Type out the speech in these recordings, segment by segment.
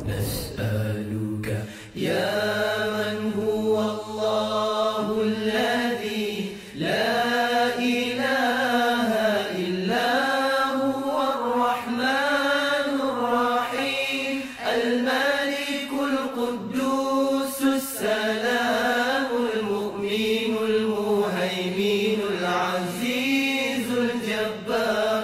نسألك يا من هو الله الذي لا إله إلا هو الرحمن الرحيم الملك القدوس السلام المؤمن المهيمن العزيز الجبار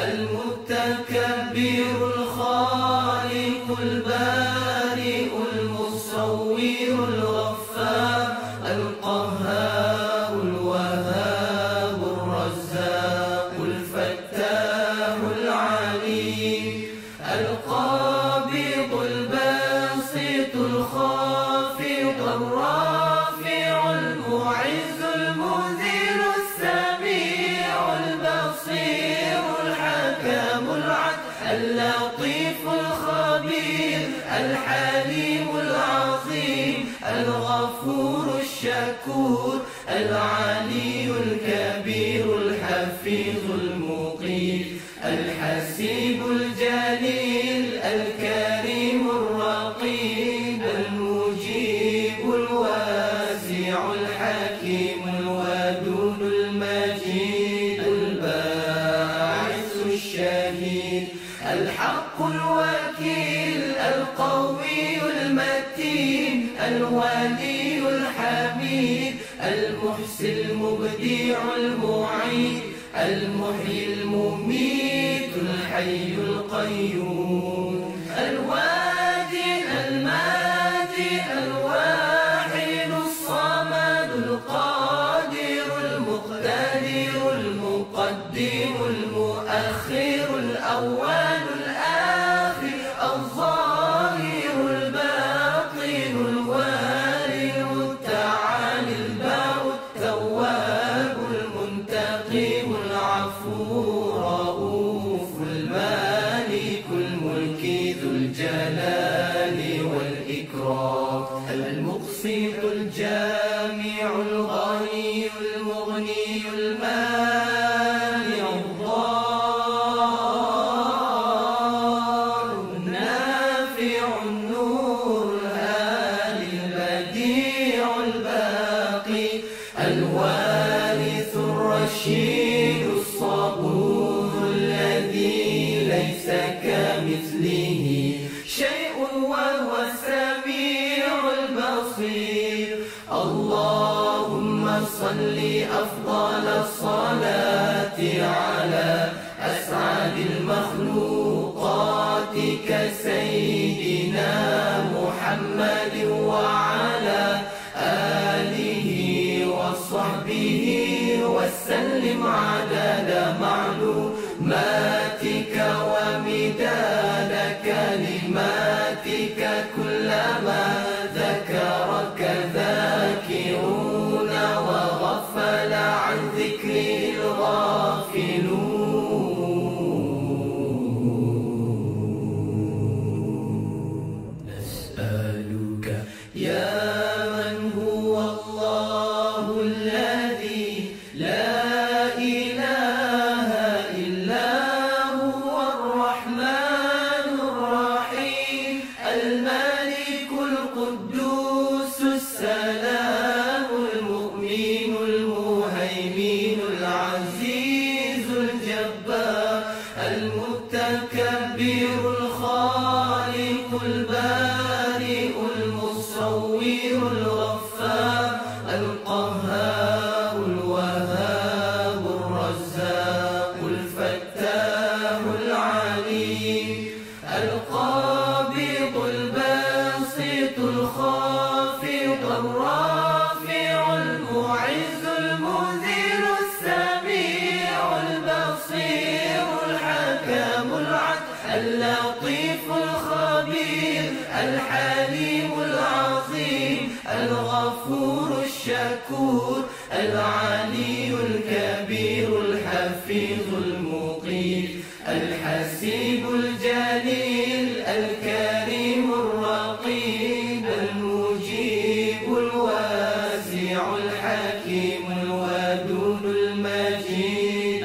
المتكبر الخالق البارئ المصور الغفار القهار الوهاب الرزاق الفتاح العليم القابض الباسط الخافض الرافع المعز المذل السميع البصير الحكم العدل اللطيف الخبير الحليم العظيم الغفور الشكور العلي الكبير الحفيظ المقيت الحسيب الجليل الكريم الرقيب المجيب الواسع الحكيم الودود المجيد الباعث الشهيد الحق الوكيل القوي المتين الولي الحميد المحسن المبدع المعيد المحيي المميت الحي القيوم الوادي الماجي الواحد الصمد القادر المقتدر المقدم المؤخر الأول الآخر الظاهر الباطن الوالي التعالي البر التواب المنتقم العفو الرؤوف المالك الملك ذو الجلال والإكرام المقسط الجامع الغني المغني المانع الضار النافع النور الهادي البديع الباقي الوارث الرشيد الصبور الذي ليس كمثله شيء وهو السميع البصير اللهم صل أفضل الصلاة على أسعد المخلوقات كسيدنا محمد وعلى آله وصحبه وسلم عدد معلوماتك ومداد كلماتك كلما ذكرك ذاكرون وغفل عن ذكره الغافلون نسألك يا من هو الله الذي لا إله إلا هو الرحمن الرحيم الملك القدوس السلام المؤمن المهيمن العزيز الجبار المتكبر الخالق البارئ المصور الغفار القهار الوهاب الرزاق الفتاح العليم القابض الباسط الخافض الرافع المعز المذل السميع البصير الحكم العدل اللطيف الخبير الحليم العظيم الغفور الشكور العلي الكبير الحفيظ المقيت الحسيب الجليل الكريم الرقيب المجيب الواسع الحكيم الودود المجيد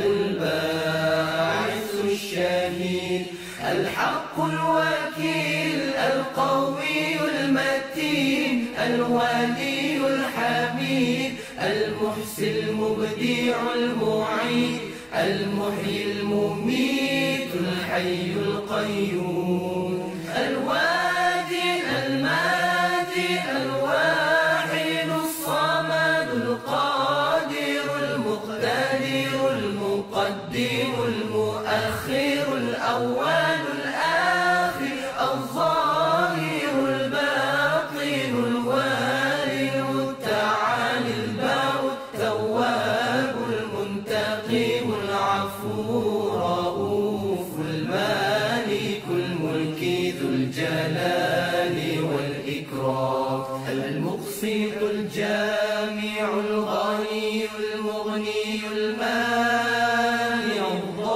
الباعث الشهيد الحق الوكيل القوي المتين الولي الحميد المحسن المبدع المعيد المحيي المميت الحي القيوم الوادي الماجي الواحد الصمد القادر المقتدر المقدم المؤخر الأول الآخر الظاهر الباطن الوالي المتعالي البر التواب المنتقم العفو الرؤوف المالك الملك ذو الجلال والإكرام المقسط الجامع الغني المغني المانع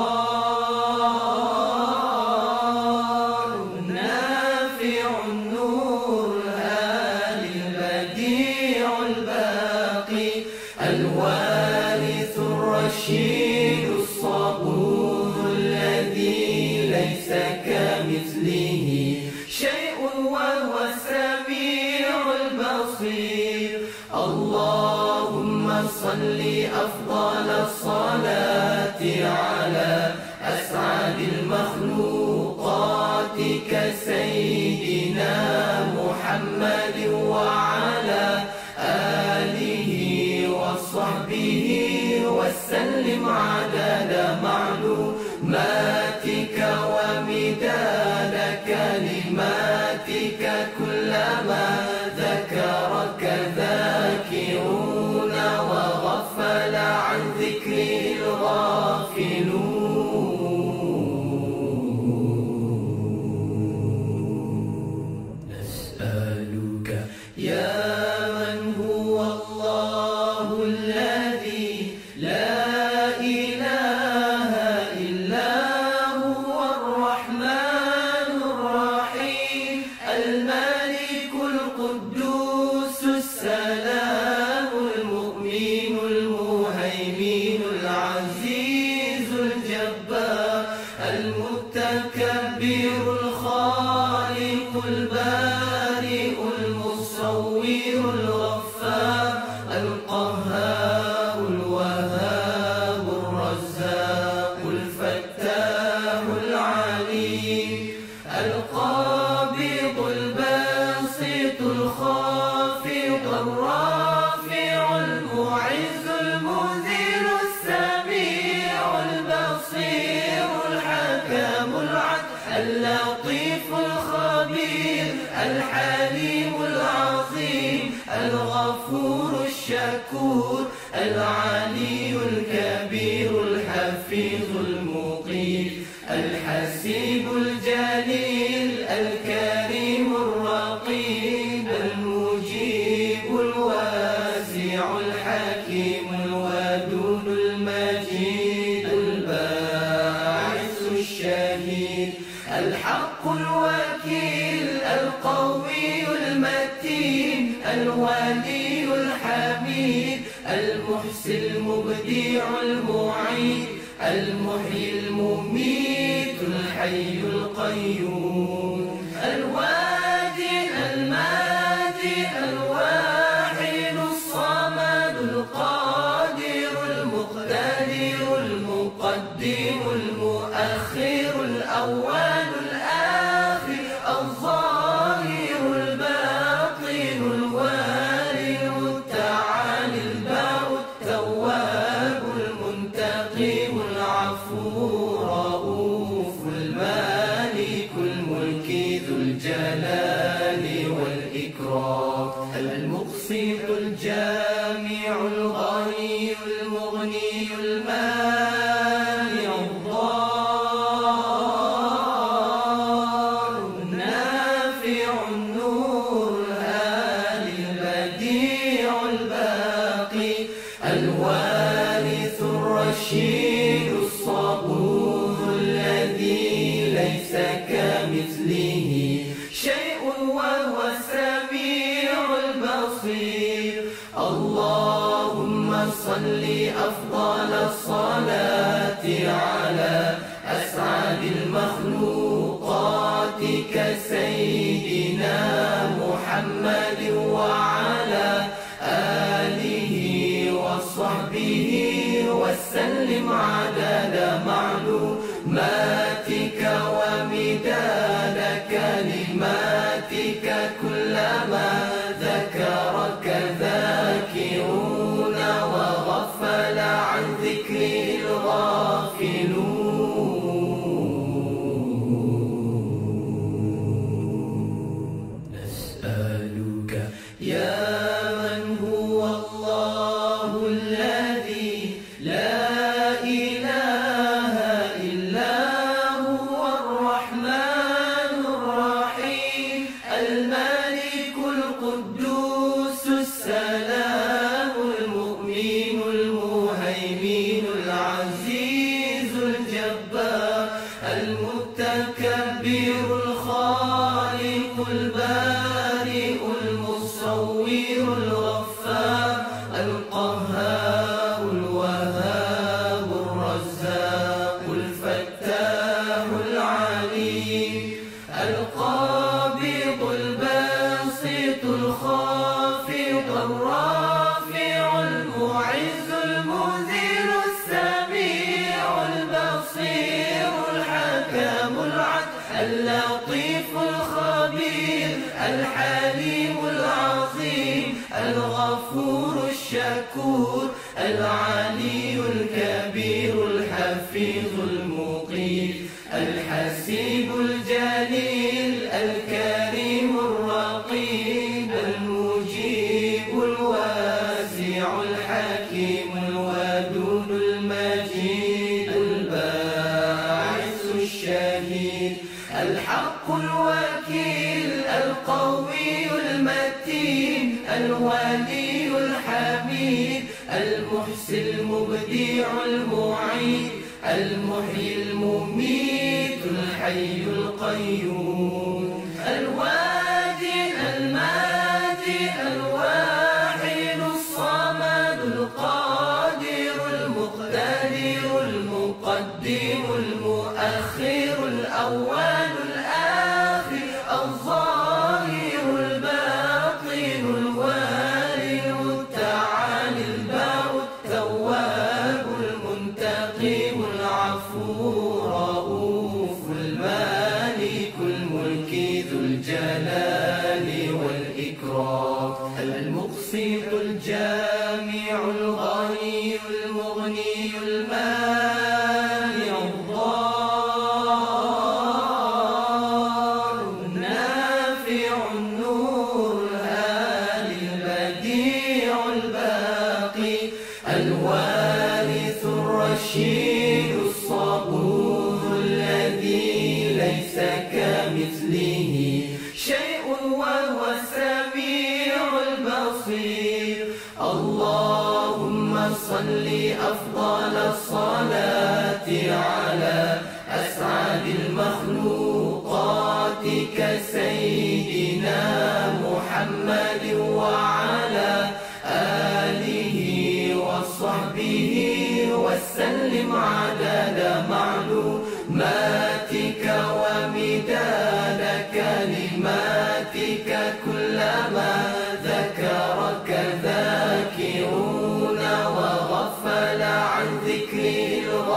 الضار النافع النور الهادي البديع الباقي الوارث الرشيد الصبور الذي ليس كمثله شيء وهو السميع البصير اللهم صل أفضل الصلاة على أسعد المخلوقات كسيدنا محمد وعلى آله وصحبه وسلم عدد معلوماتك ومداد كلماتك كلما ذكرك ذاكرون وغفل عن ذكره الغافلون نسألك يا من هو الله الذي لا إله إلا هو الرحمن الرحيم الملك القدوس السلام المؤمن المهيمن العزيز الجبار المتكبر الخالق البارئ المصور الغفار القهار الوهاب الرزاق الفتاح العليم القابض الباسط الخافض الرافع المعز المذل السميع البصير الحكم العدل اللطيف الخبير الحليم العظيم الغفور الشكور العلي الكبير الحفيظ المقيت الحسيب الجليل الكريم الرقيب المجيب الواسع الحكيم الودود المجيد الباعث الشهيد الحق الوكيل القوي المتين الولي الحميد المحسن المبدع المعيد المحيي المميت الحي القيوم الوادي الماجي الواحد الصمد القادر المقتدر المقدم المؤخر الأول الآخر الظاهر الباطن الوالي المتعالي البر التواب المنتقم العفو الرؤوف المالك الملك ذو الجلال والإكرام المقسط الجامع الغني المغني المانع الضار النافع النور الهادي البديع الباقي الوارث الرشيد الصبور الذي ليس كمثله شيء وهو السميع البصير اللهم صل أفضل الصلاة على أسعد المخلوقات كسيدنا كلماتك كلما ذكرك ذاكرون وغفل عن ذكري الغافلون. نسألك يا من هو الله الذي لا إله إلا هو الرحمن الرحيم الملك القدوس السلام المؤمن المهيمن العزيز الجبار المتكبر الخالق البارئ المصور الغفار القهار الوهاب الرزاق الفتاح العليم القابض الباسط الخافض الرافع المعز المذل السميع البصير الحكم العدل اللطيف الخبير الحليم العظيم الغفور الشكور العلي الكبير الحفيظ المقيت الحسيب الجليل الكريم الرقيب المجيب الواسع الحكيم الودود المجيد الباعث الشهيد الحق الوكيل القوي المتين الولي الحميد المحسن المبدع المعيد المحيي المميت الحي القيوم الواجد الماجد الواحد الصمد القادر المقتدر المقدم المؤخر الأول الآخر الظاهر الباطن الوالي المتعالي البر التواب المنتقم العفو الرؤوف المالك الملك ذو الجلال والإكرام المقسط الجامع الغني المغني المانع الضار النافع النور الهادي البديع الباقي الوارث الرشيد الصبور الذي ليس كمثله شيء وهو السميع البصير. اللهم صل أفضل الصلاة على أسعد المخلوقات كسيدنا محمد وعلى آله وصحبه وسلم عدد معلوماتك ومداد كلماتك كلما ذكرك ذاكرون وغفل عن ذكري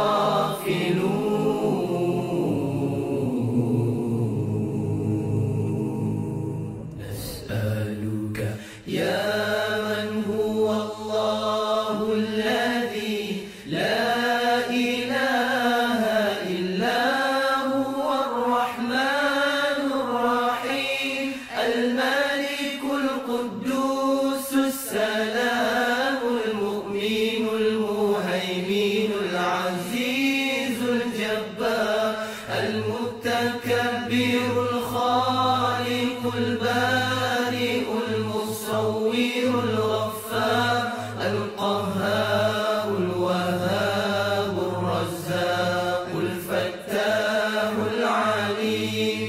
الغافلون. نسألك يا من هو الله الذي لا إله إلا هو الرحمن الرحيم الملك القدوس السلام المؤمن المهيمن العزيز الجبار المتكبر الخالق البارئ المصور الغفار القهار الوهاب الرزاق الفتاح العليم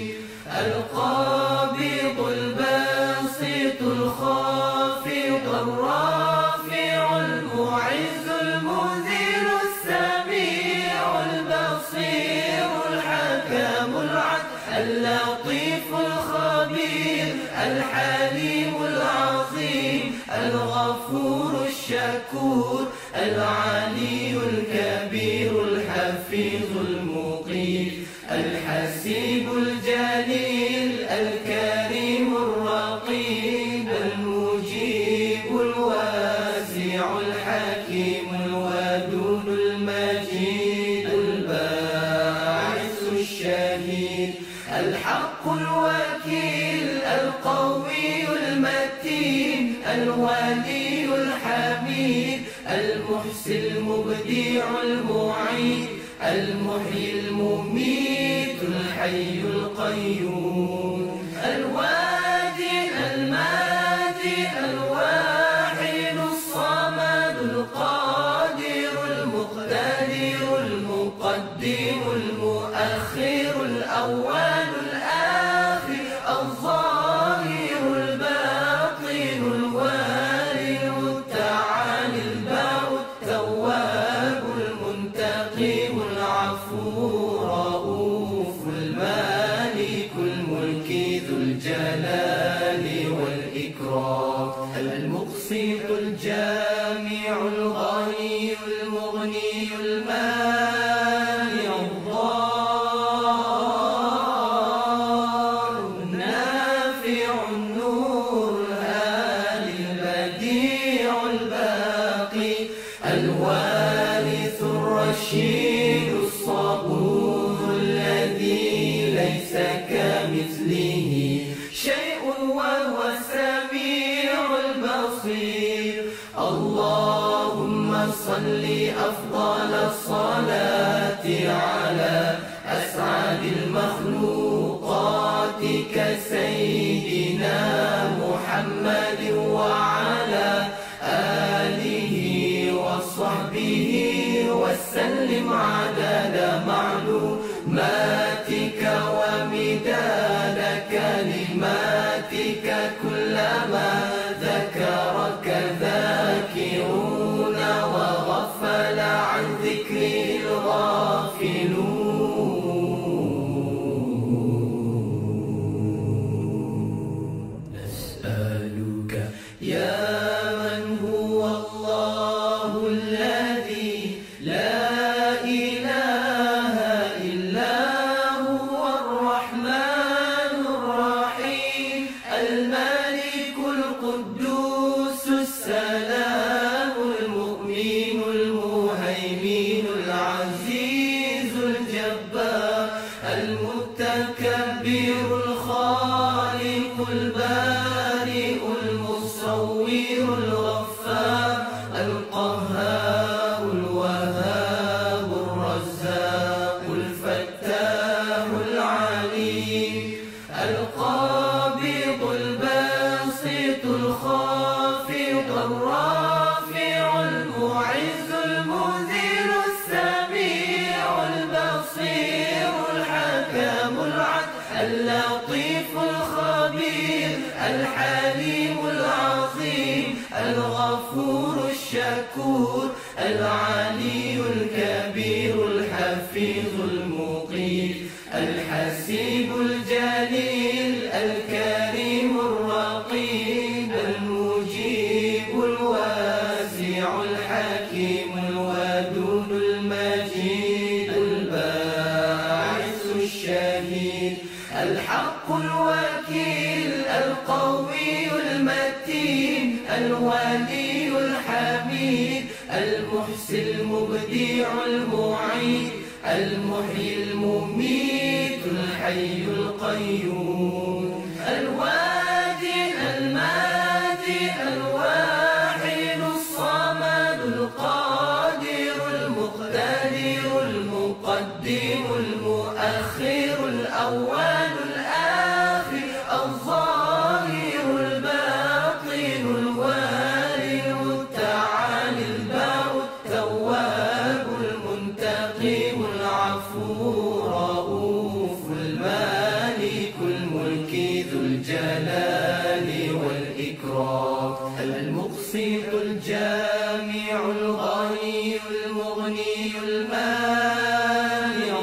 القابض الباسط الخافض الرافع المعز المذل السميع البصير الحكم العدل اللطيف الخبير الحليم العظيم الغفور الشكور العلي الكبير الحفيظ المقيت الحسيب الجليل الكريم الرقيب المجيب الواسع الحكيم الودود المجيد الباعث الشهيد الحق الوكيل القوي المتين الولي الحميد المحسن المبدع المعيد المحيي المميت الحي القيوم الوادي المادي الواحد الصمد القادر المقتدر المقدم المؤخر الأول الآخر الظاهر الباطن الوالي المتعالي البر التواب المنتقم العفو رؤوف المالك الملك ذو الجلال والإكرام المقسط الجامع الغني المغني المانع الضار النافع النور الهادي البديع الباقي الوارث الرشيد الصبور الذي ليس كمثله شيء وهو السميع البصير اللهم صل أفضل الصلاة على أسعد المخلوقات كسيدنا محمد وعلى آله وصحبه وسلم عدد معلوماتك ومداد كلماتك كلما ذكرك ذاكرون وغفل عن ذكر الغافلون نسألك يا من هو الله الذي لا إله إلا هو الرحمن الرحيم الملك القدوس السلام المؤمن المهيمن العزيز الجبار المتكبر الخالق البارئ المصور الغفار القهار الوهاب الرزاق الفتاح العليم القابض الباسط الخافض الرافع المعز المذل السميع البصير الحكم العدل اللطيف الخبير الحليم العظيم الغفور الشكور العلي الكبير الحفيظ المقيت الحسيب الجليل الكريم الرقيب المجيب الواسع الحكيم الودود المجيد الباعث الشهيد الحق الوكيل القوي المتين الولي الحميد المحسن المبدع المعيد المحيي المميت الحي القيوم الوادي المادي الواحد الصمد القادر المقتدر المقدم المؤخر الأول الآخر الظاهر الباطن الوالي المتعالي البر التواب المنتقم العفو رؤوف المالك الملك ذو الجلال والإكرام المقسط الجامع الغني المغني المانع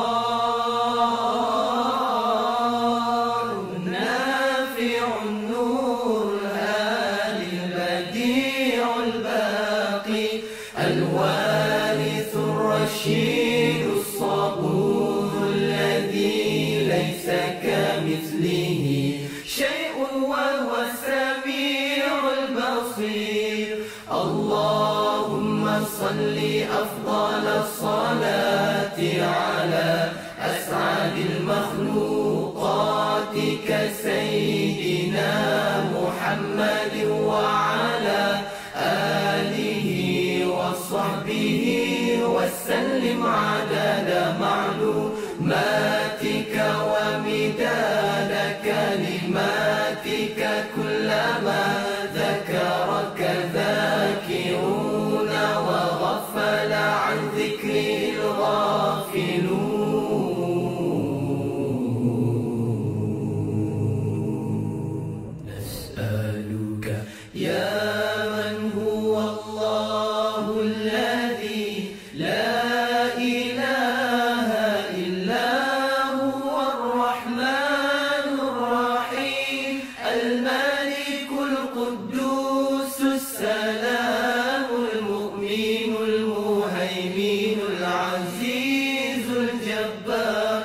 الضار النافع النور الهادي البديع الباقي الوارث الرشيد الصبور الذي ليس كمثله شيء وهو السميع البصير. اللهم صل أفضل الصلاة على أسعد المخلوقات كسيدنا محمد وعلى آله وصحبه وسلم عدد معلوماتك ومداد كلماتك كلما ذكرك ذاكرون وغفل عن ذكر الغافلون. نسألك يا من هو الله الذي لا إله إلا هو الرحمن الرحيم الملك القدوس السلام المؤمن المهيمن العزيز الجبار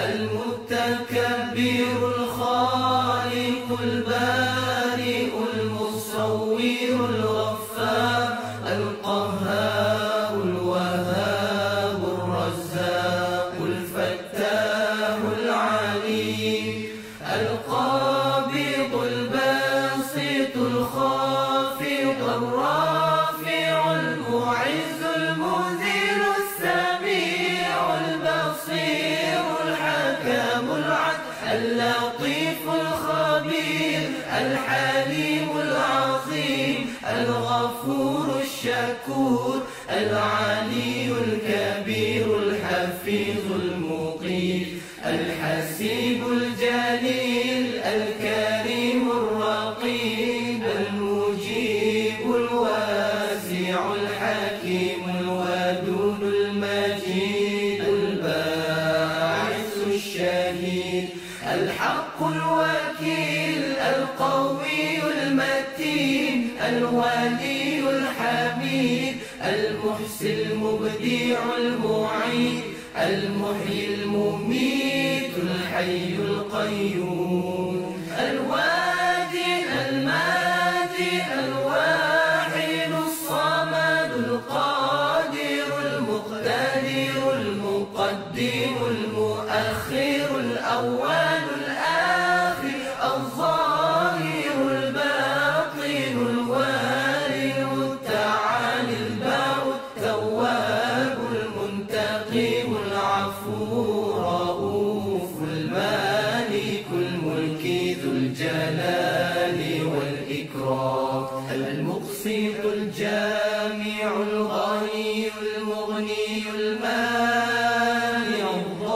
المتكبر الخالق البارئ المصور الغفار القهار الوهاب الرزاق الفتاح العليم القابض الباسط الخافض الرافع المعز المذل السميع البصير الحكم العدل اللطيف الخبير الحليم العظيم الغفور الشكور العلي الكبير الحفيظ المقيت الحسيب الجليل الكريم الرقيب المجيب الواسع الحكيم الودود المجيد الباعث الشهيد الحق الوكيل القوي المتين الولي الحميد المحسن المبدع المعيد المحيي المميت الحي القيوم الوادي المادي الواحد الصمد القادر المقتدر المقدم المؤخر الأول الآخر الظاهر الباطن الوارث التعالي البر التواب المنتقم العفو الرؤوف المالك الملك ذو الجلال والإكرام المقسط الجامع الغني المغني المانع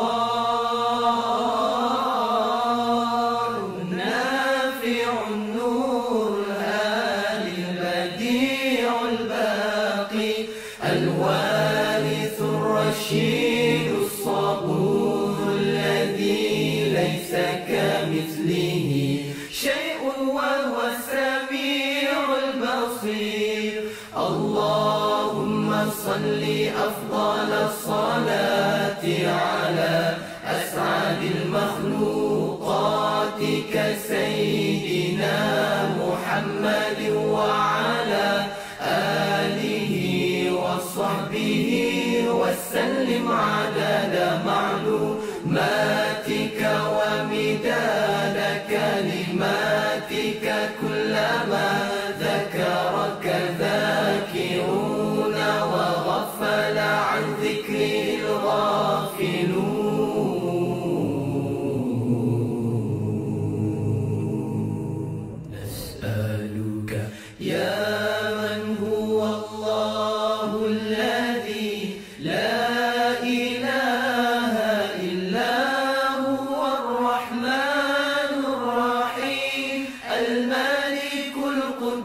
الضار النافع النور الهادي البديع الباقي الوارث الرشيد الصبور الذي ليس كمثله شيء وهو السميع البصير. اللهم صل أفضل الصلاة على أسعد المخلوقات كسيدنا محمد وعلى آله وصحبه وسلم عدد معلوماتك ومداد كلماتك كلما ذكرك ذاكرون وغفل عن ذكر الغافلون. نسألك يا من هو الله الذي لا إله إلا هو الرحمن الرحيم الملك القدوس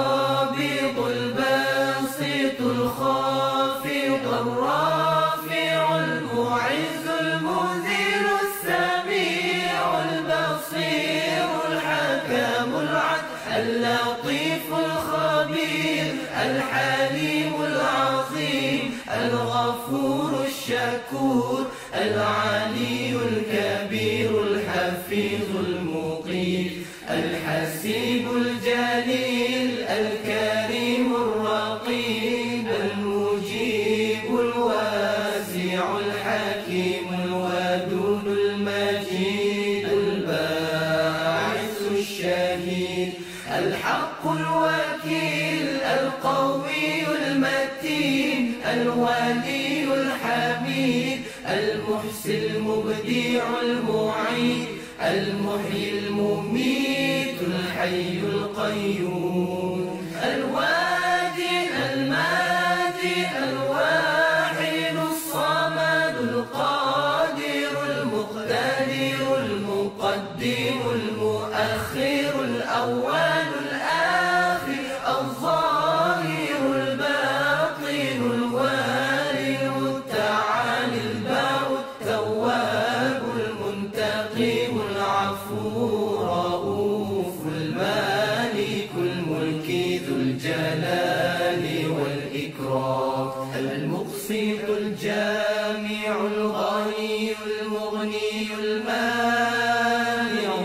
القابض الباسط الخافض الرافع المعز المذل السميع البصير الحكم العدل اللطيف الخبير الحليم العظيم الغفور الشكور العلي الكبير الحفيظ المقيت الحسيب الجليل الكريم الرقيب المجيب الواسع الحكيم الودود المجيد الباعث الشهيد الحق الوكيل القوي المتين الولي الحميد المحسن المبدع المعيد المحيي المميت الحي القيوم الواجد الماجد الواحد الصمد القادر المقتدر المقدم المؤخر الأول الآخر الظاهر الباطن الوالي المتعالي البر التواب المنتقم العفو رؤوف المالك الملك ذو الجلال والإكرام المقسط الجامع الغني المغني المانع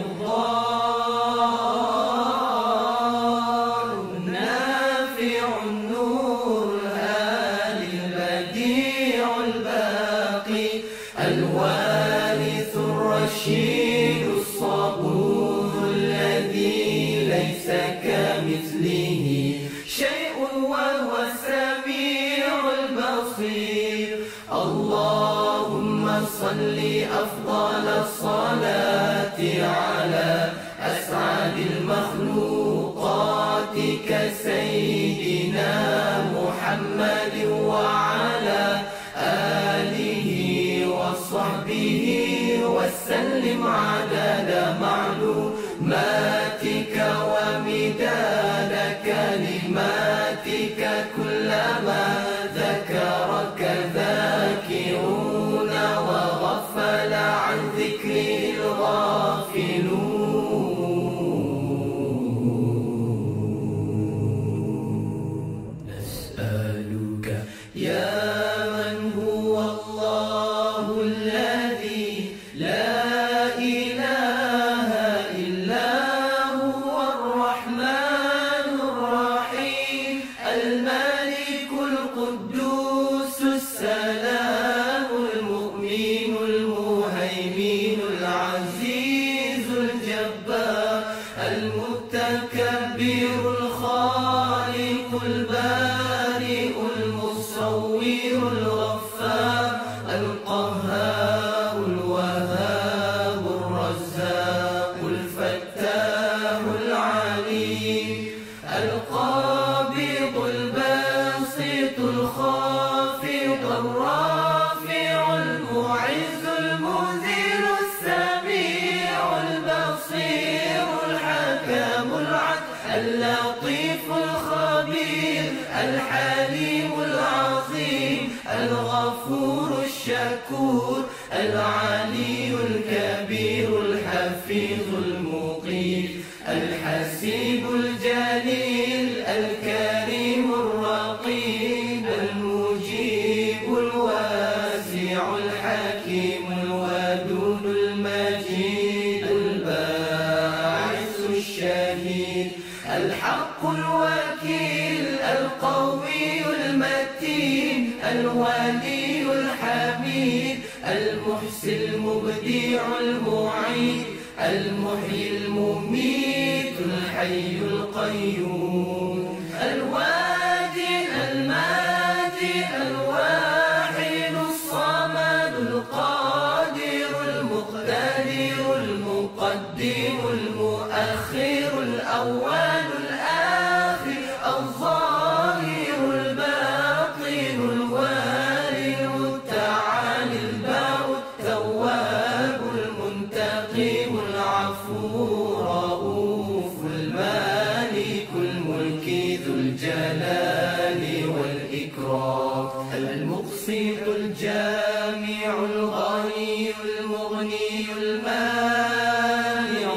الضار النافع النور الهادي البديع الباقي الوارث الرشيد الصبور الذي ليس كمثله شيء وهو السميع البصير اللهم صل أفضل الصلاة على أسعد المخلوقات كسيدنا محمد وعلى آله وصحبه وسلم عدد معلوماتك ومداد كلماتك كلما ذكرك ذاكرون وغفل عن ذكره الغافلون نسألك يا من هو الله الذي لا إله إلا هو الرحمن الرحيم الملك القدوس السلام المؤمن المهيمن العزيز الجبار المتكبر الخالق البارئ المصور الغفار القهار الوهاب الرزاق الفتاح العليم القابض الباسط الخافض الرافع المعز المذل السميع البصير الحكم العدل اللطيف الخبير الحليم العظيم الغفور الشكور العلي الكبير الحفيظ المقيت الحسيب الجليل الكريم الرقيب المجيب الواسع الحكيم الودود المجيد الباعث الشهيد الحق الوكيل القوي المتين الولي الحميد المحسن المبدع المعيد المحيي المميت الحي القيوم الواجد الماجد الواحد الصمد القادر المقتدر المقدم المؤخر الأول الآخر الظاهر الباطن الوالي المتعالي البر التواب المنتقم العفو رؤوف المالك الملك ذو الجلال والإكرام المقسط الجامع الغني المغني المانع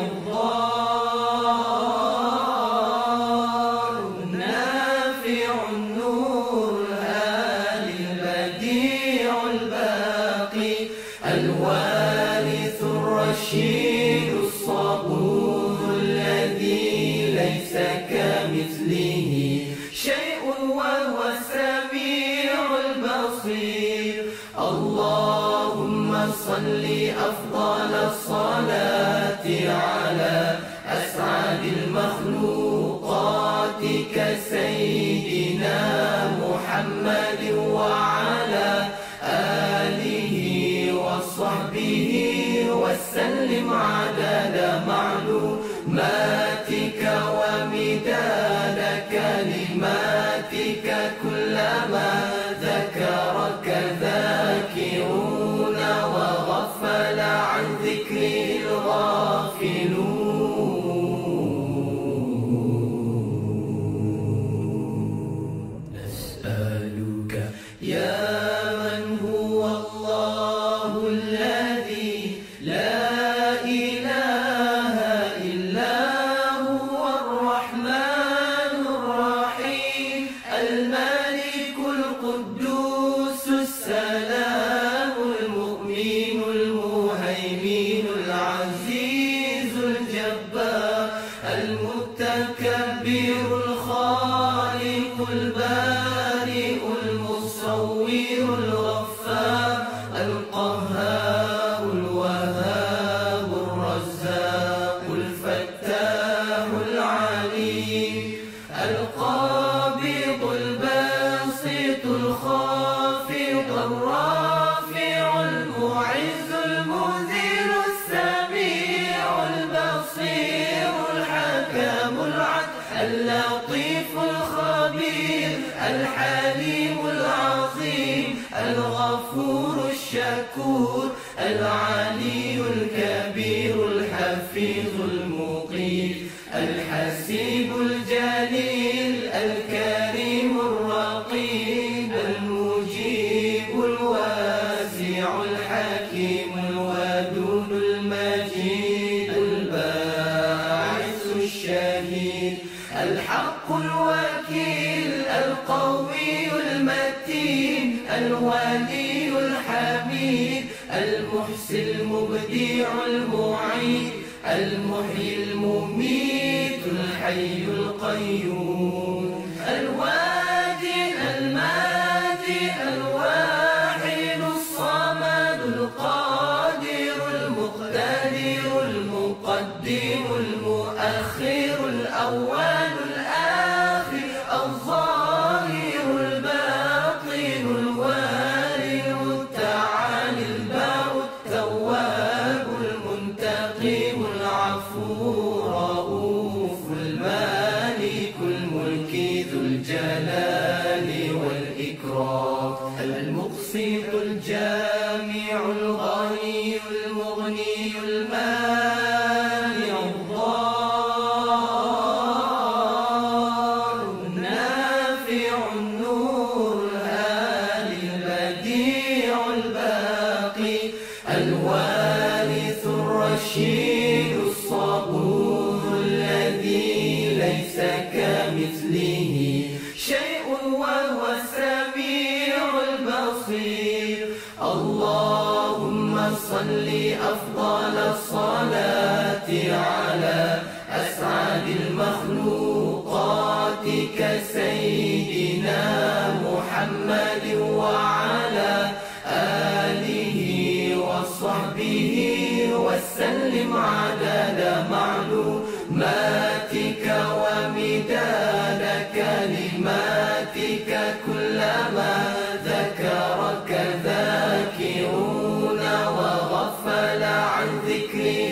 الضار النافع النور الهادي البديع الباقي الوارث الرشيد الصبور الذي ليس كمثله شيء وهو السميع البصير. اللهم صل أفضل الصلاة على أسعد المخلوقات كسيدنا محمد وعلى آله وصحبه وسلم عدد معلوماتك ومداد كلماتك كلما ذكرك ذاكرون وغفل عن ذكره الغافلون. نسألك يا من هو الله الذي لا إله إلا هو الرحمن الرحيم الملك القدوس السلام المؤمن المهيمن العزيز الجبار المتكبر الخالق البارئ المصور الغفار القهار الوهاب الرزاق الفتاح العليم القابض الباسط الخافض الرافع المعز المذل السميع البصير الحكم العدل اللطيف الخبير الحليم العظيم الغفور الشكور العلي الكبير الحفيظ المقيت الحسيب الجليل الكريم الرقيب المجيب الواسع الحكيم الودود المجيد الباعث الشهيد الحق الوكيل القوي المتين الولي الحميد المحسن المبدع المعيد المحيي المميت الحي القيوم الوادي المادي الواحد الصمد القادر المقتدر المقدم المؤخر الأول الآخر الظاهر الباطن الوارث التعالي البار التواب المنتقم العفو رؤوف المالك الملك ذو الجلال والإكرام المقسط الجامع الغني المغني المانع الضار النافع النور الهادي البديع الباقي الوارث الرشيد الصبور الذي ليس كمثله شيء وهو السميع البصير. اللهم صل أفضل الصلاة على أسعد المخلوقات كسيدنا محمد وعلى آله وصحبه وسلم عدد معلوماتك ومداد كلماتك كلما ذكرك ذاكرون وغفل عن ذكره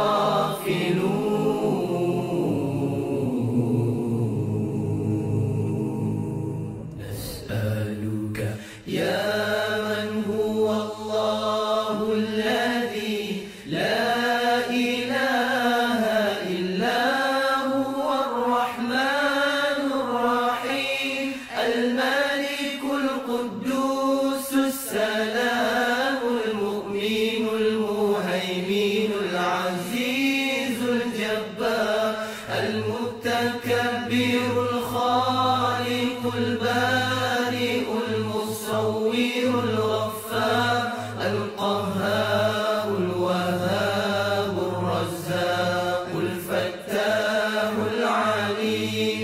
الغافلون. نسألك يا من هو الله الذي لا إله إلا هو الرحمن الرحيم البارئ المصور الغفار القهار الوهاب الرزاق الفتاح العليم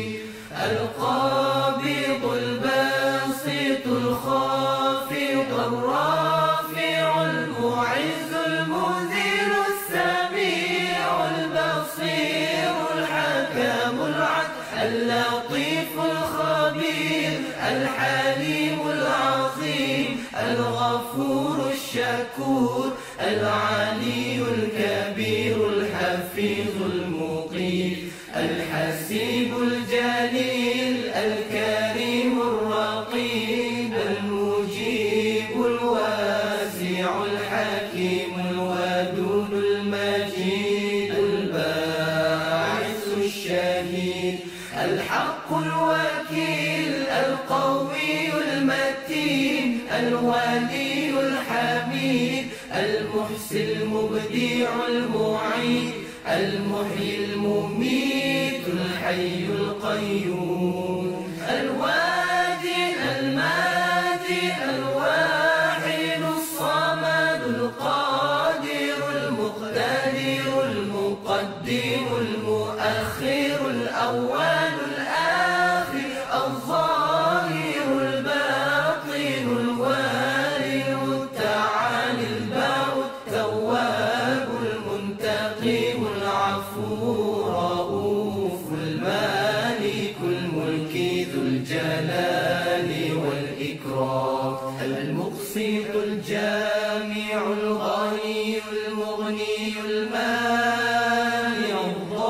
القابض الباسط الخافض الرافع المعز المذل السميع البصير الحكم العدل اللطيف الخبير الحليم العظيم الغفور الشكور العلي الكبير الحفيظ المقيت الحسيب الجليل الكريم الرقيب المجيب الواسع الحكيم الودود المجيد الباعث الشهيد الحق الوكيل القوي المتين الولي الحميد المحسن المبدع المعيد المحيي المميت الحي القيوم الوادي الماجي الواحد الصمد القادر المقتدر المقدم المؤخر الأول الآخر الظاهر الباطن الوالي المتعالي البر التواب المنتقم العفو رؤوف المالك الملك ذو الجلال والإكرام المقسط الجامع الغني المغني المانع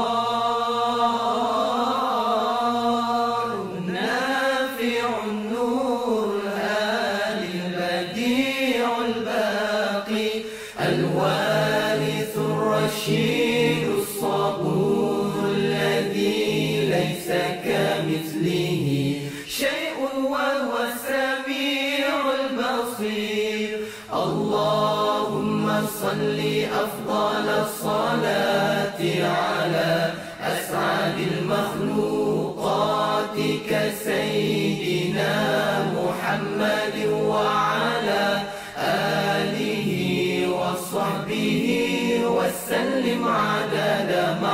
الضار النافع النور الهادي البديع الباقي الوارث الرشيد الصبور الذي ليس كمثله شيء وهو السميع البصير اللهم صل أفضل الصلاة على أسعد المخلوقات كسيدنا محمد وعلى آله وصحبه وسلم عدد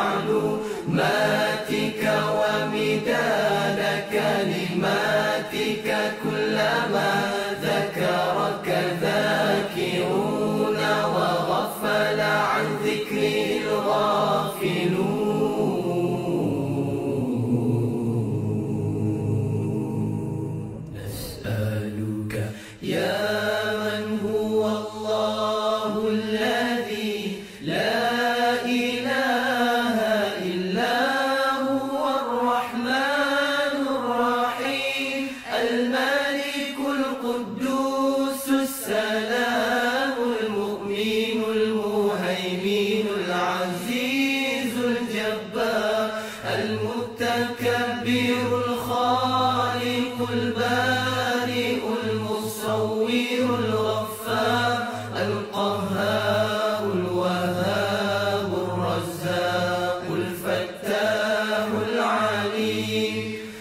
معلوماتك ومداد كلماتك كلما ذكرك ذاكرون وغفل عن ذكره الغافلون نسألك يا من هو الله الذي لا إله إلا هو الرحمن الرحيم الملك القدوس السلام المؤمن المهيمن العزيز الجبار المتكبر الخالق البارئ المصور الغفار القهار الوهاب الرزاق الفتاح العليم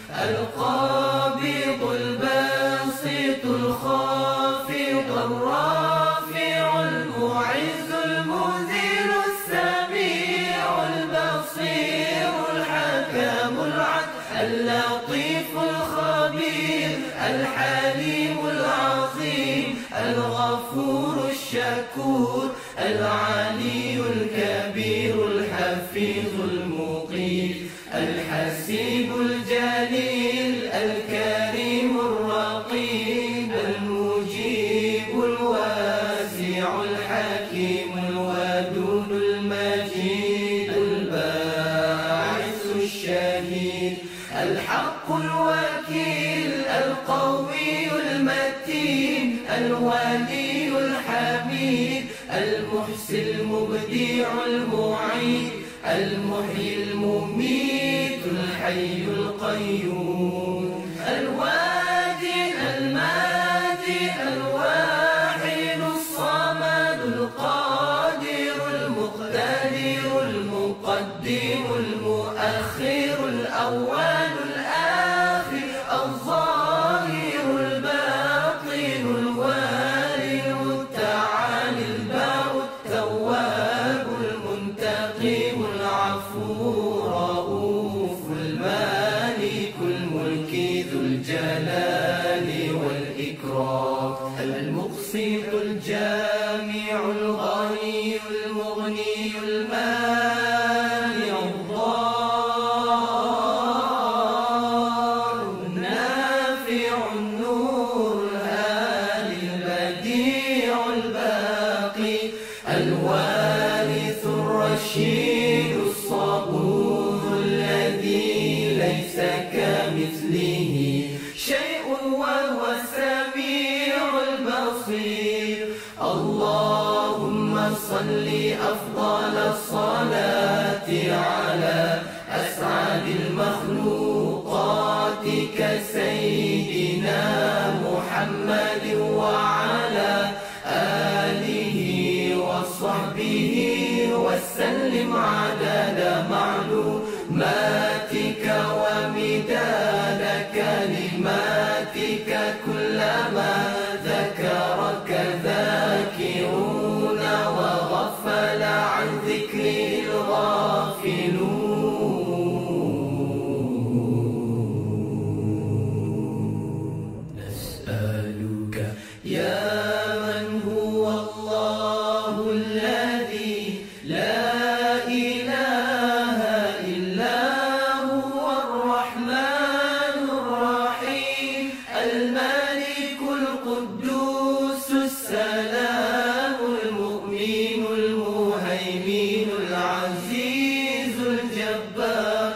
القابض الباسط الخافض الرافع المعز المذل السميع البصير الحكم العدل اللطيف الخبير الحليم العظيم الغفور الشكور العلي الكبير الحفيظ المقيت الحسيب الجليل الكريم الرقيب المجيب الواسع الحكيم الودود المجيد الباعث الشهيد الحق الوكيل القوي المتين الولي الحميد المحسن المبدع المعيد المحيي المميت الحي القيوم الوادي الماجي الواحد الصمد القادر المقتدر المقدم المؤخر الأول الآخر الظاهر الجلال والإكرام، المقسط الجامع الغني المغني المانع الضار النافع النور الهادي البديع الباقي الوارث الرشيد الصبور الذي ليس كمثله شيء وهو السميع البصير. اللهم صل أفضل الصلاة على أسعد المخلوقات كسيدنا محمد وعلى آله وصحبه وسلم عدد معلوماتك ومداد كلماتك كلما ذكرك ذاكرون وغفل عن ذكره الغافلون. نسألك يا من هو الله الذي لا إله إلا هو الرحمن الرحيم الملك القدوس السلام المؤمن المهيمن العزيز الجبار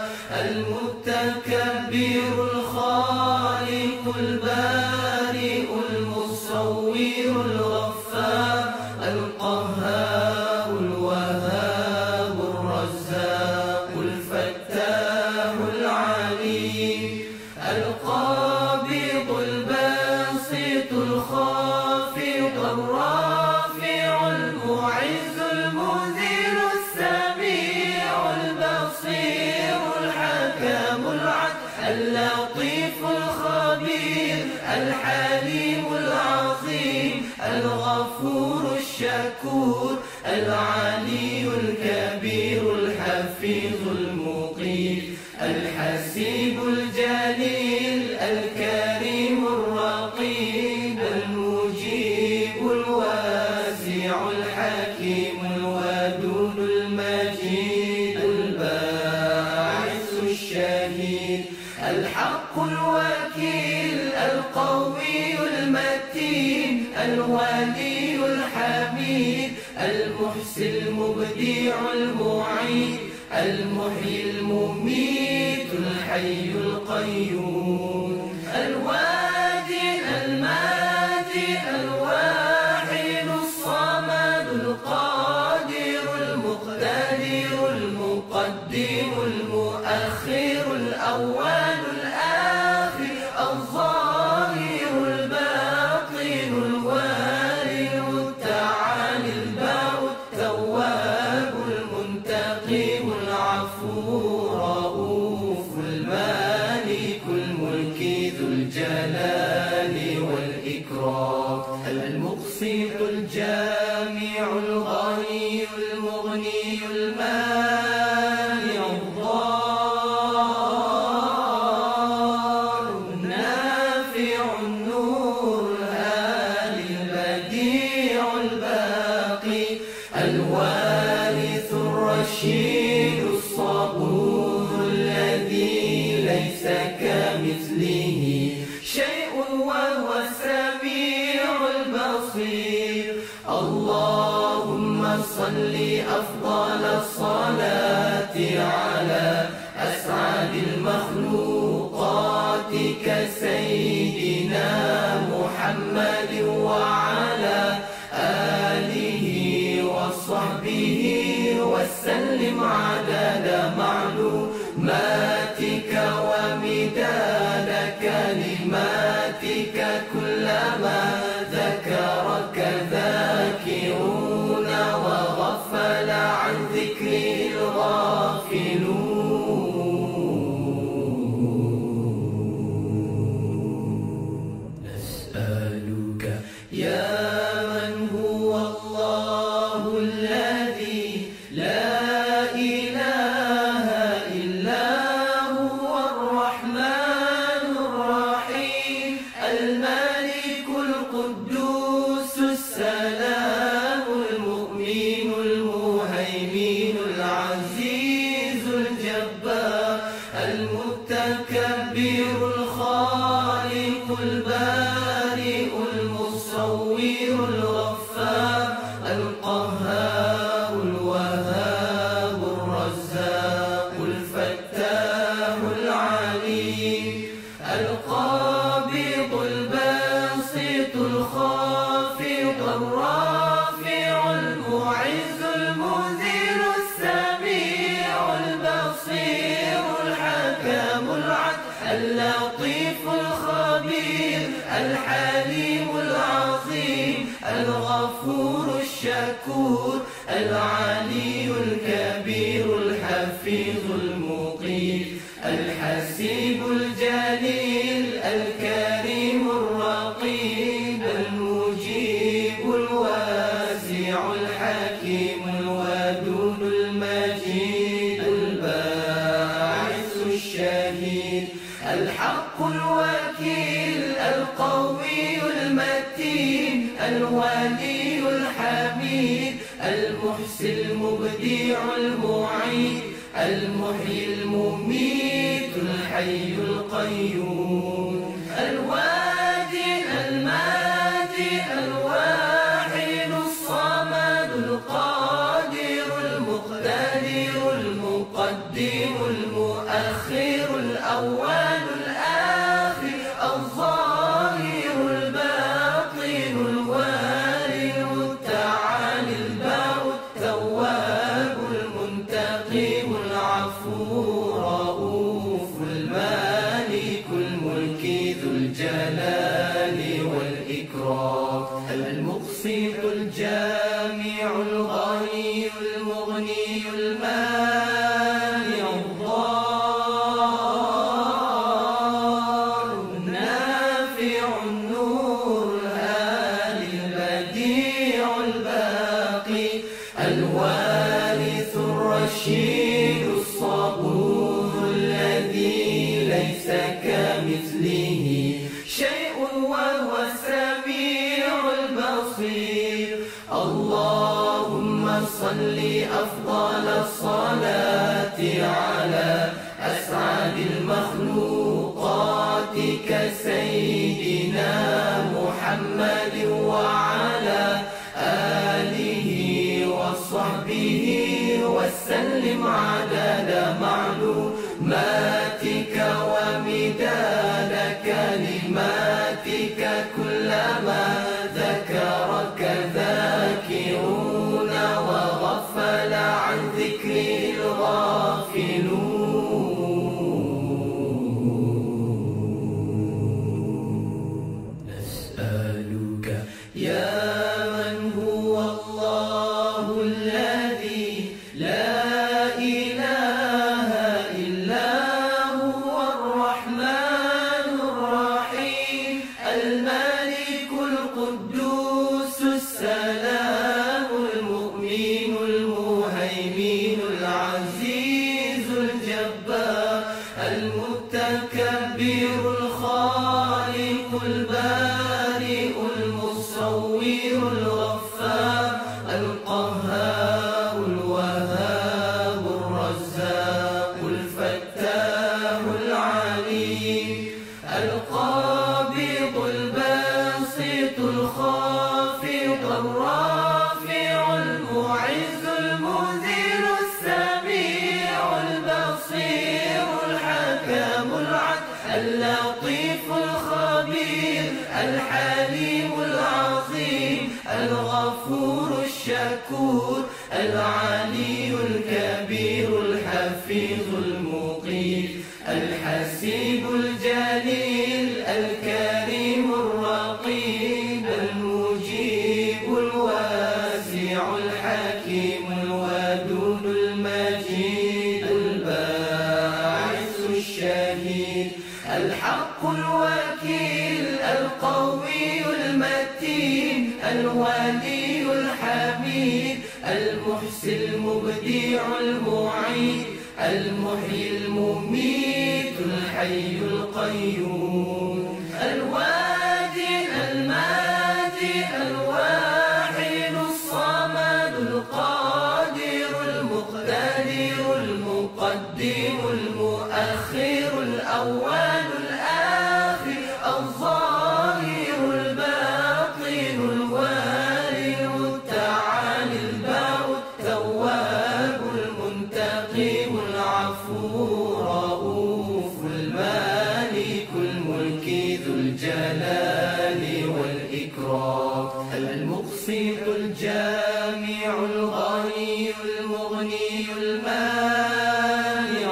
المتكبر الخالق البارئ المصور الغفار القهار الوهاب الرزاق الفتاح العليم القابض الباسط الخافض الرافع المعز المذل السميع البصير الحكم العدل اللطيف الخبير الحليم العظيم الغفور الشكور العلي الكبير الحفيظ المقيم الحسيب الجليل الكريم الرقيب المجيب الواسع الحكيم الودود المجيد الباعث الشهيد الحق الوكيل القوي المتين الولي الحميد المحسن المبدع المعيد المحيي المميت الحي القيوم الوادي المادي الواحد الصمد القادر المقتدر المقدم المؤخر الأول الآخر الظاهر الباطن الوارث التعالي البر التواب المنتقم العفو الرؤوف المالك الملك ذو الجلال والإكرام المقسط الجامع الغني المغني المانع الضار النافع النور الهادي البديع الباقي الوارث الرشيد الصبور الذي ليس كمثله شيء وهو السميع البصير. اللهم صل أفضل الصلاة على أسعد المخلوقات كسيدنا محمد وعلى آله وصحبه وسلم عدد معلوماتك ومداد كلماتك كلما ذكرك ذاكرون وغفل عن ذكره الغافلون. نسألك يا من هو الله الذي لا إله إلا هو الرحمن الرحيم البارئ المصور الغفار القهار الوهاب الرزاق الفتاح العليم القابض الباسط الخافض الرافع المعز المذل السميع البصير الحكم العدل اللطيف الخبير الحليم العظيم الغفور الشكور العلي الكبير الحفيظ المقيت الحسيب الجليل الكريم الرقيب المجيب الواسع الحكيم الودود المجيد الباعث الشهيد الحق الوكيل القوي المتين الولي الحميد المحسن المبدع المعيد المحيي المميت الحي القيوم الوادي الماجي الواحد الصمد القادر المقتدر المقدم المؤخر الأول الآخر الظاهر الباطن الوالي المتعالي البر التواب المنتقم العفو رؤوف المالك الملك ذو الجلال والإكرام المقسط الجامع الغني المغني المانع الضار النافع النور الهادي البديع الباقي الوارث الرشيد الصبور الذي ليس كمثله شيء وهو السميع البصير اللهم صل أفضل الصلاة على أسعد المخلوقات كسيدنا محمد وعلى آله وصحبه وسلم عدد معلوماتك ومداد كلماتك كلما ذكرك ذاكرون وغفل عن ذكر الغافلون نسألك يا من هو الله الذي لا إله إلا هو الرحمن الرحيم الملك القدوس السلام المؤمن المهيمن العزيز الجبار المتكبر الخالق البارئ المصور الغفار القهار الوهاب الرزاق الفتاح العليم القابض الباسط الخافض الرافع المعز المذل السميع البصير الحكم العدل اللطيف الخبير الحليم العظيم الغفور الشكور العلي الكبير الحفيظ المقيت الحسيب الجليل الكريم الرقيب المجيب الواسع الحكيم الودود المجيد الباعث الشهيد الحق الوكيل القوي المتين الولي الحميد المحسن المبدع المعيد المحيي المميت الحي القيوم الوادي الماجي الواحد الصمد القادر المقتدر المقدم المؤخر الأول الآخر الظاهر الجلال والإكرام، المقسط الجامع الغني المغني المانع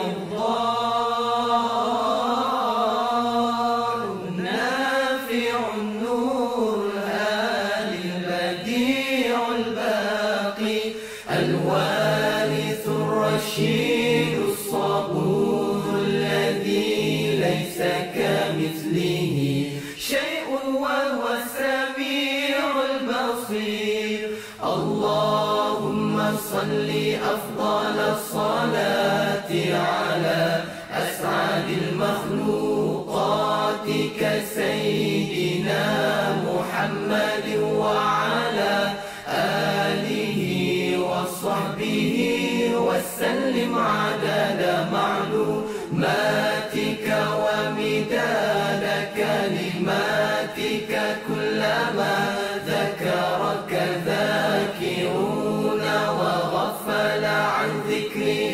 الضار النافع النور الهادي البديع الباقي الوارث الرشيد الصبور الذي ليس كمثله شيء وهو السميع البصير. اللهم صل أفضل الصلاة على أسعد المخلوقات كسيدنا محمد وعلى آله وصحبه وسلم عدد معلوماتك ومداد كلماتك كلما ذكرك ذاكرون وغفل عن ذكره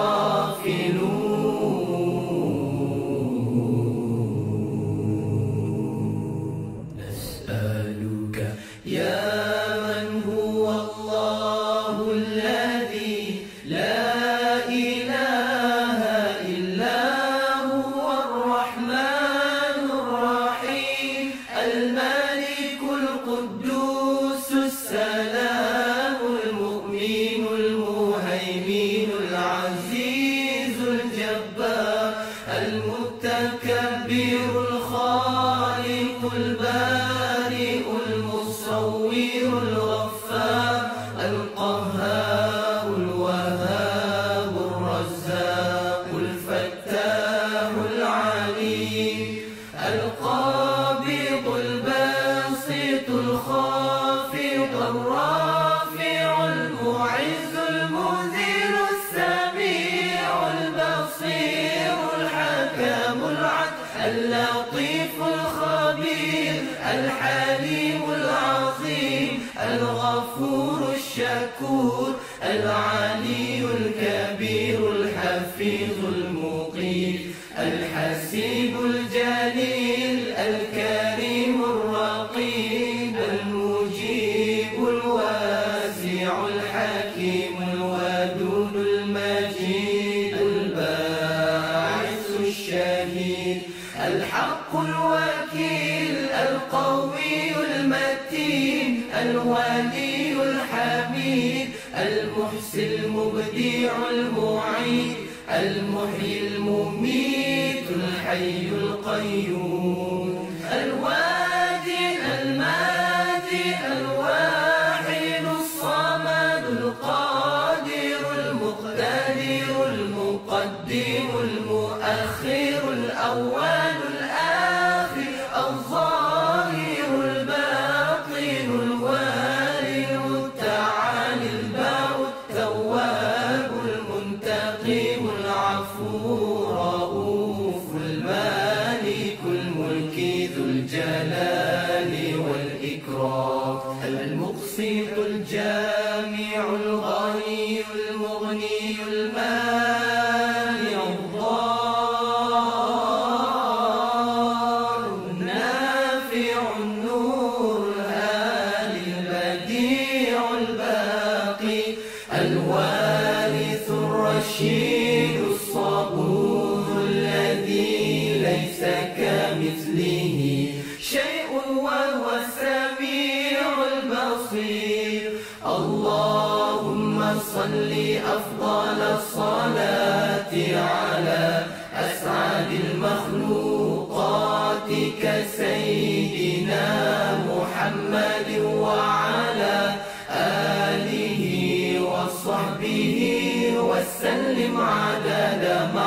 الغافلون. نسألك يا من هو الله الذي لا إله إلا هو الرحمن الرحيم الملك القدوس السلام المؤمن المهيمن العزيز الجبار المتكبر الخالق البارئ المصور الغفار القهار الوهاب الرزاق الفتاح العليم القابض الباسط الخافض الرافع المعز المذل السميع البصير الحكم العدل اللطيف الخبير الحليم العظيم الغفور الشكور العلي الكبير الحفيظ المقيم الحسيب الجليل الكريم الرقيب المجيب الواسع الحكيم الودود المجيد الباعث الشهيد الحق الوكيل القوي المتين الولي الحميد المحسن المبدع المعيد المحيي المميت الحي القيوم الوادي المادي الواحد الصمد القادر المقتدر المقدم المؤخر الأول الآخر الظاهر الباطن الوارث التعالي البر التواب المنتقم العفو الرؤوف المالك الملك ذو الجلال والإكرام المقسط الجامع الغني المغني المانع الضار النافع النور الهادي البديع الباقي الوارث الرشيد الصبور الذي ليس كمثله شيء وهو السميع البصير. اللهم صل أفضل الصلاة على أسعد المخلوقات كسيدنا محمد وعلى آله وصحبه وسلم عدد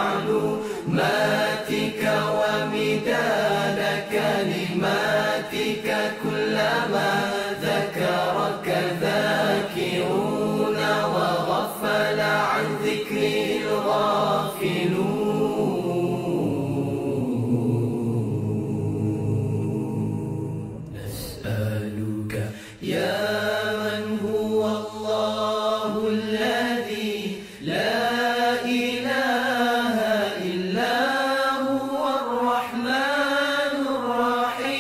معلوماتك ومداد كلماتك كلما ذكرك ذاكرون وغفل عن ذكره الغافلون. نسألك يا من هو الله الذي لا إله إلا هو الرحمن الرحيم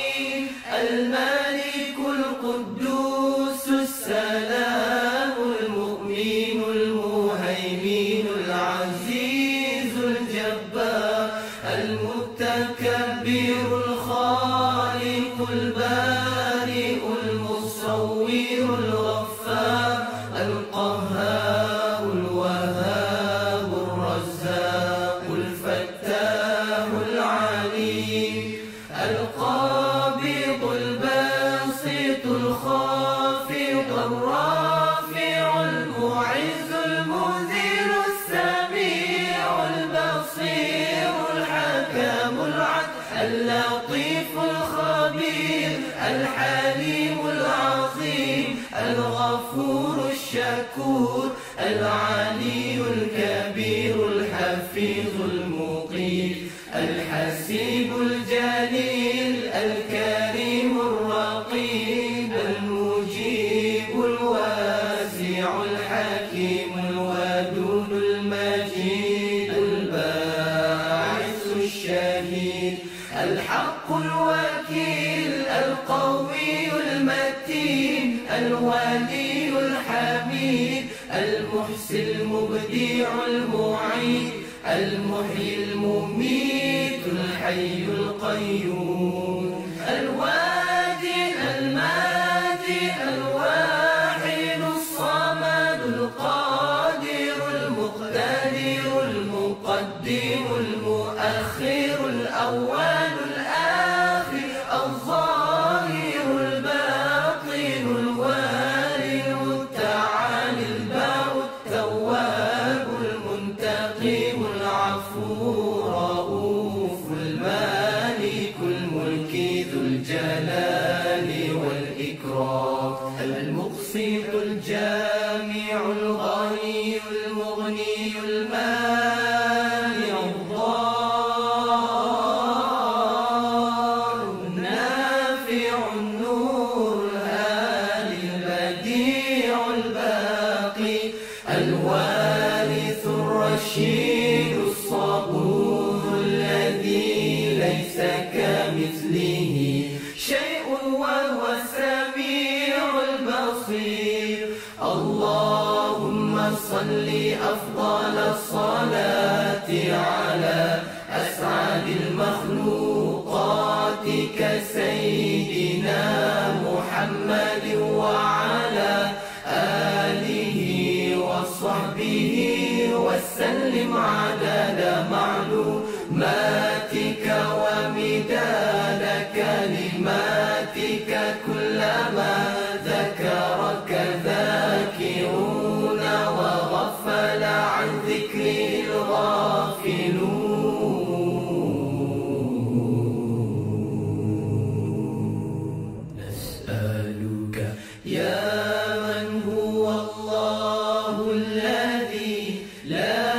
الخبير الحليم العظيم الغفور الشكور العلي الكبير الحفيظ المقيت الحسيب الجليل الكريم الرقيب المجيب الواسع الحكيم الودود المجيد الباعث الشهيد الحق الوكيل القوي المتين الولي الحميد المحسن المبدع المعيد المحيي المميت الحي القيوم الوادي المادي الواحد الصمد القادر المقتدر المقدم المؤخر الأول الآخر الظاهر الباطن الوالي المتعالي البر التواب المنتقم العفو رؤوف المالك الملك ذو الجلال والإكرام المقسط الجامع الغني المغني المانع الضار النافع النور الهادي البديع الباقي الوارث الرشيد الصبور الذي ليس كمثله شيء وهو السميع البصير اللهم صل أفضل الصلاة على أسعد المخلوقات كسيدنا محمد وعلى آله وصحبه وسلم عدد معلوماتك ومداد كلماتك كلما ذكرك ذاكرون وغفل عن ذكر الغافلون نسألك يا من هو الله الذي لا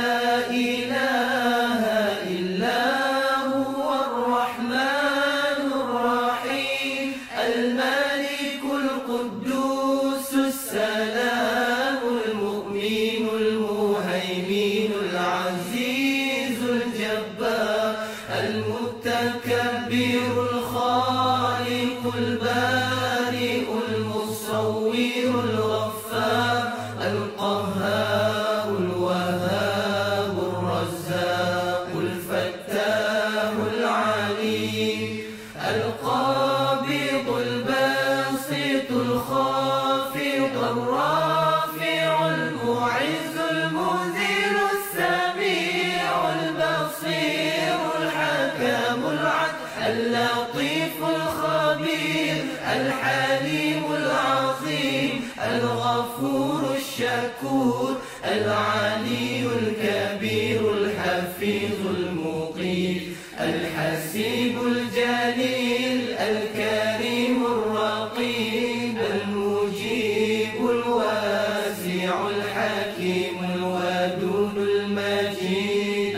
إله إلا هو الرحمن الرحيم الملك القدوس السلام المؤمن المهيمن العزيز الجبار المتكبر الخالق البارئ المصور الغفار القهار الوهاب الرزاق الفتاح العليم القابض الباسط الخافض الرافع المعز المذل السميع البصير الحكم العدل اللطيف الخبير الحليم العظيم الغفور الشكور العلي الكبير الحفيظ المقيت الحسيب الجليل الكريم الرقيب المجيب الواسع الحكيم الودود المجيد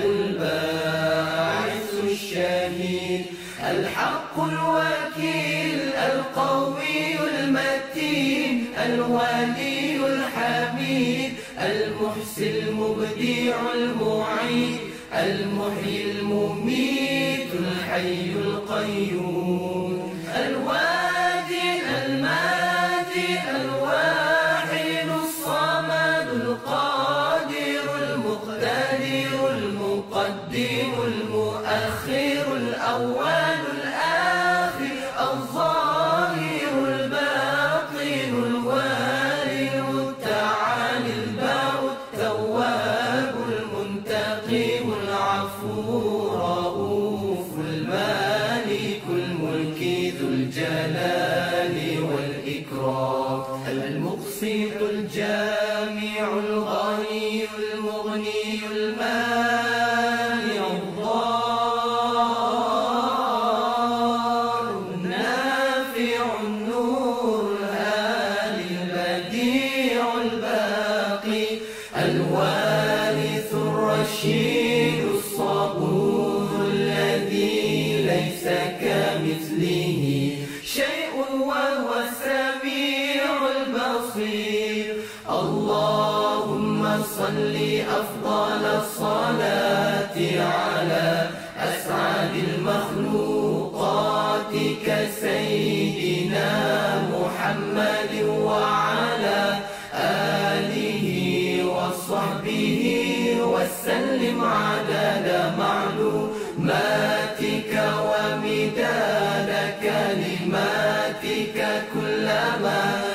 الباعث الشهيد الحق الوكيل القوي المتين الولي الحميد المحسن المبدع المعيد المحيي المميت الحي القيوم الوادي المادي الواحد الصمد القادر المقتدر المقدم المؤخر الأول الآخر الظاهر الباطن الوالي المتعالي البر التواب المنتقم العفو رؤوف المالك الملك ذو الجلال والإكرام المقسط الجامع الغني المغني المانع الضار النافع الشافع النور الهادي البديع الباقي الوارث الرشيد الصبور الذي ليس كمثله شيء وهو السميع البصير. اللهم صل أفضل الصلاة على أسعد المخلوقات كسيدنا محمد وعلى آله وصحبه وسلم عدد معلوماتك ومداد كلماتك كلما